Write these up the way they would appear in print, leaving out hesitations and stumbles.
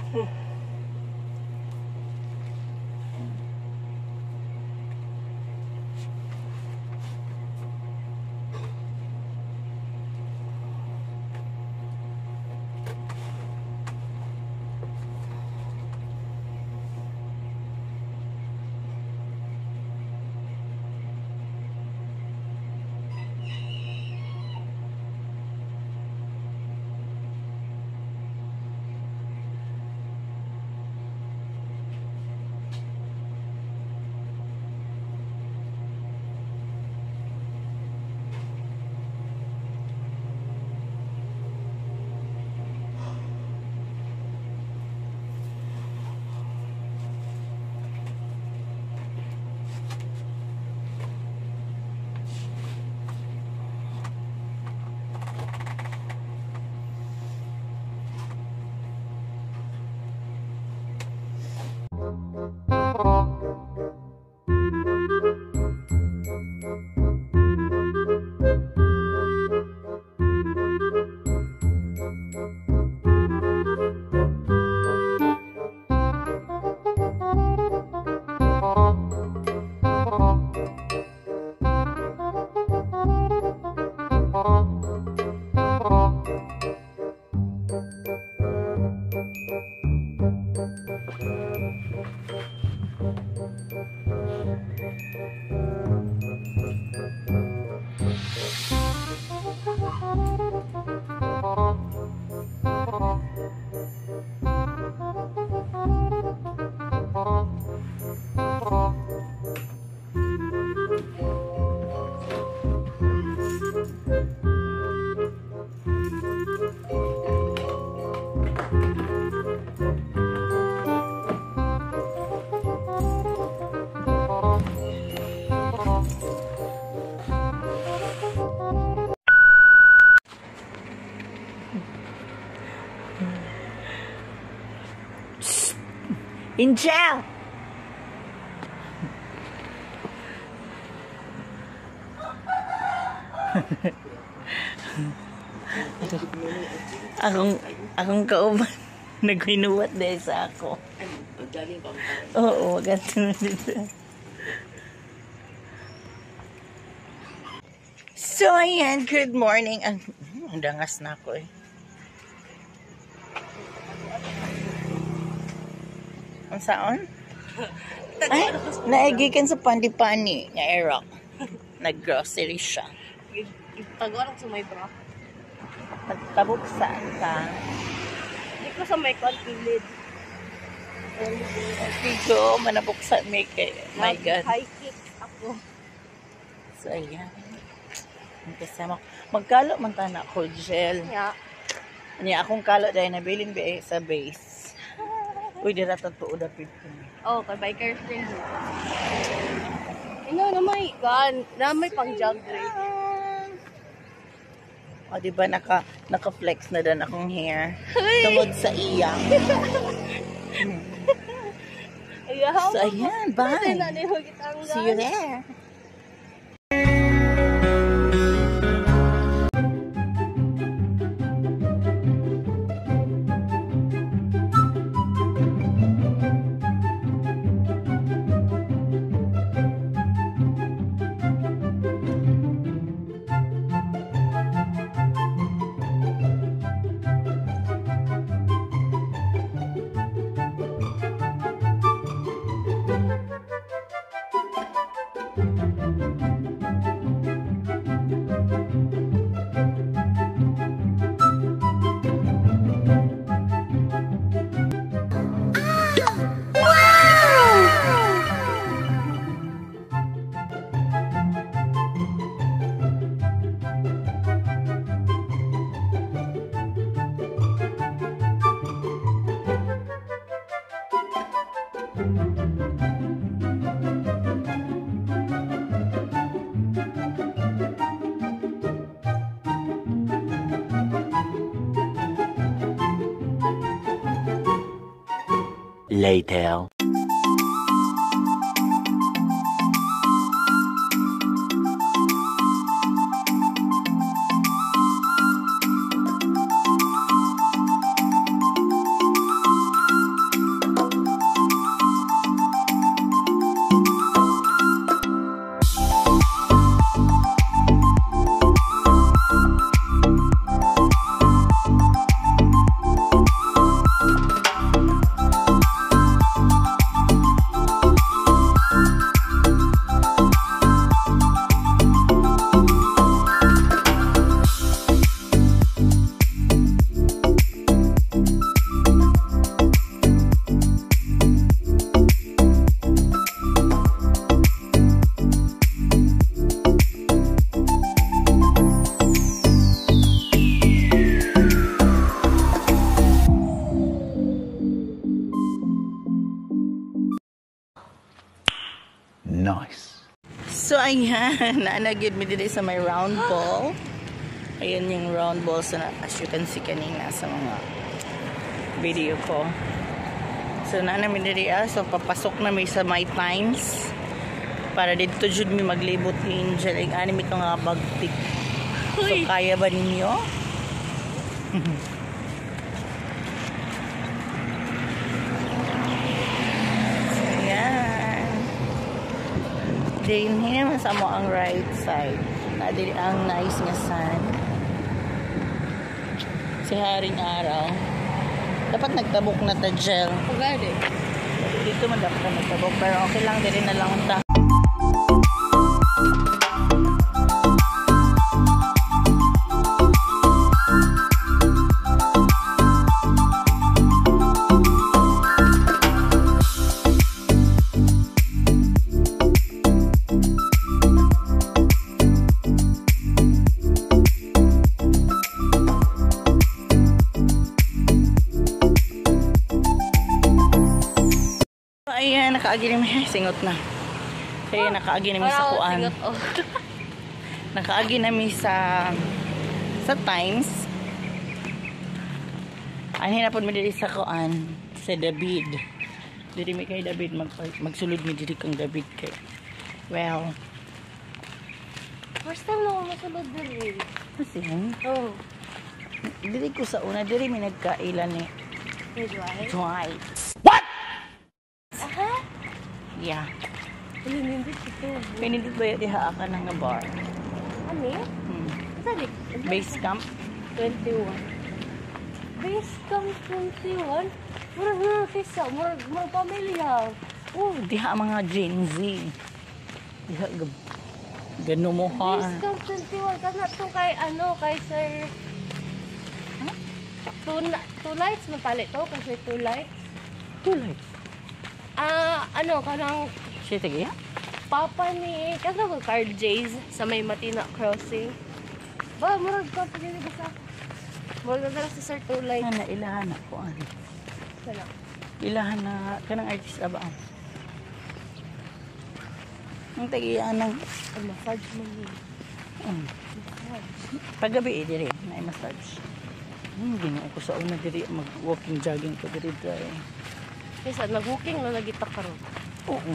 Angel! akong kauban naghinuwat dahil sa ako. Oo, ganito dito. So, ayan, good morning. Ang dangas na ako eh. Ang saan? Ay, naigikan sa Pandipani nga Iraq. Nag-grocery siya. Tagarang sa may bra. Nagtabuksan ka. Hindi ko sa may kilid. Tigo, manabuksan may kay. My God. High kick ako. So, ayan. Kasama. Magkalo man ta na cold gel. Yeah. Niya akong kalo dahil nabilin sa base. Uy, dira tatuo dapit ko. Oh, kay biker friend. Ino na may gun, na may pang jog race. O, diba naka-flex na doon akong hair. Tungod sa iya. So, ayan, bye. See you there. Later. Nice. So, ayan. Naanagid mi dito sa may round ball. Ayan yung round balls na as you can see kanina sa mga video ko. So, naanamin dito. So, papasok na may sa my times. Para dito jud mi maglibot ni Angel. Ang anime ko nga bagtik. So, kaya ba ninyo? So, ayan. Din naman sa mo ang right side. Nadili ang nice nga sun. Si haring araw. Dapat nagtabok na ta gel. Pagade. Dito man dapat na nagtabok. Pero okay lang din na lang ta. Ayan, nakaagi namin. Singot na. Kaya nakaagi namin sa kuan. Nakaagi namin sa Times. Ay, hinapon mo diri sa kuan. Sa David. Diri mi kay David. Magsulod mi diri kang David kay. Well. First time na ako masulod din eh. Kasi, Oh. diri ko sa una. Diri mi nagkailan ni Dwight. Dwight. Aha. Yeah. Pinindit ito. Pinindot ba yung diha ka ng bar? Ano eh? Sali. Base camp? 21. Base camp 21? Murag na kisa. Murag pamilya. Oh, diha mga Gen Z. Diha gano mo ha. Base camp 21. Kasi ito kay ano, kay Sir... Huh? Two lights mapalit to. Kasi two lights. Tulay. Ano, kanang Siya sige ya? papa ni... Kasi ko Card Jays sa may Matina Crossing. Ba, murag ka pa din ba sa... Murag na sa Sir two lights. Ana ilahan na ko ano. Sana. Ilahan na kanang artist ba? Ang tagiyan ng Ang massage mo yun. paggabi diri na massage. Ginoo ko sa una diri mag-walking jogging ko diri dry. Kaysa nag-walking na nagita ka ron. Oo.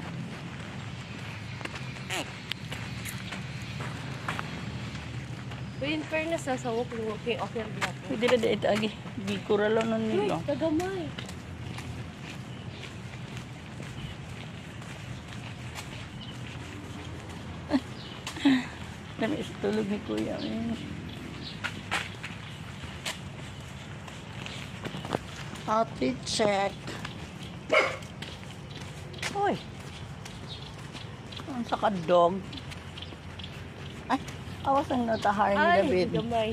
But in fairness sa walking, okay rin natin. Pwede na dito agi. Di ko ralo nun Uy, nilo. kagamay. Dami sa tulog ni Kuya. Outfit check. Uy. Ang saka dog. Ay, awas ang natahar ni Ay, David. gamay.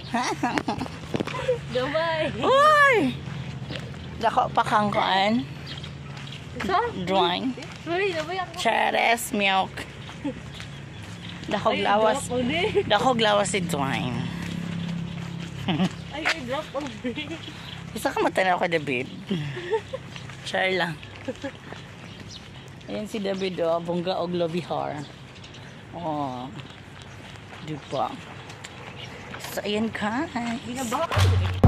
Gamay. Uy! Dako pa kang kuan. Sa? Drawing. Uy, nabay ako. Cheres milk. Dakog lawas. Drop on eh. Dakog lawas si Dwayne. Ay, drop on eh. Isa ka matanaw kay David. Share lang. Ayan si David, oh. Bongga og Lovihar. Oh. Diba? So, ayan ka. Binabaka.